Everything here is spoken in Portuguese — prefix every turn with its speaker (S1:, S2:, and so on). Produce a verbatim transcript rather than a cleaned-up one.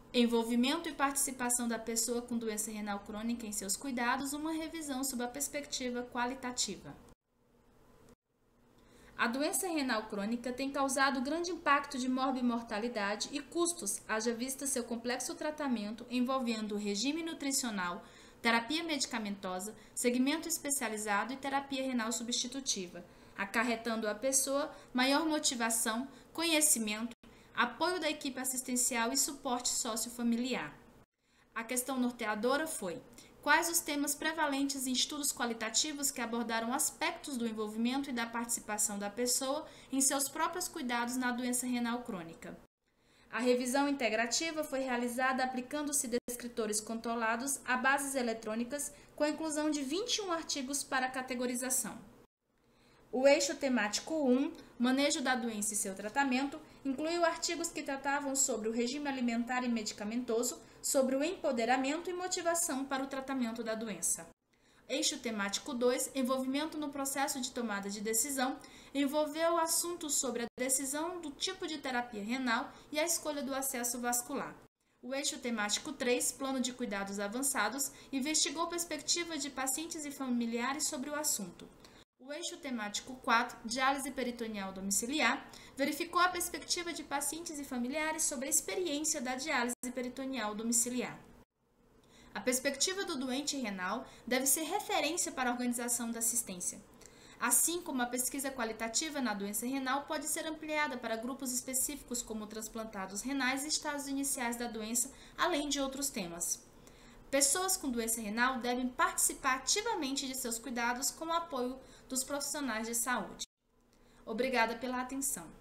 S1: Envolvimento e participação da pessoa com doença renal crônica em seus cuidados, uma revisão sob a perspectiva qualitativa. A doença renal crônica tem causado grande impacto de morbimortalidade e custos, haja vista seu complexo tratamento envolvendo regime nutricional, terapia medicamentosa, segmento especializado e terapia renal substitutiva, acarretando à pessoa maior motivação, conhecimento, apoio da equipe assistencial e suporte sociofamiliar. A questão norteadora foi: quais os temas prevalentes em estudos qualitativos que abordaram aspectos do envolvimento e da participação da pessoa em seus próprios cuidados na doença renal crônica? A revisão integrativa foi realizada aplicando-se descritores controlados a bases eletrônicas, com a inclusão de vinte e um artigos para categorização. O eixo temático um, Manejo da doença e seu tratamento, incluiu artigos que tratavam sobre o regime alimentar e medicamentoso, sobre o empoderamento e motivação para o tratamento da doença. Eixo temático dois, Envolvimento no processo de tomada de decisão, envolveu assuntos sobre a decisão do tipo de terapia renal e a escolha do acesso vascular. O eixo temático três, Plano de cuidados avançados, investigou perspectiva de pacientes e familiares sobre o assunto. O eixo temático quatro, Diálise peritoneal domiciliar, verificou a perspectiva de pacientes e familiares sobre a experiência da diálise peritoneal domiciliar. A perspectiva do doente renal deve ser referência para a organização da assistência. Assim como a pesquisa qualitativa na doença renal pode ser ampliada para grupos específicos como transplantados renais e estados iniciais da doença, além de outros temas. Pessoas com doença renal devem participar ativamente de seus cuidados com o apoio dos profissionais de saúde. Obrigada pela atenção.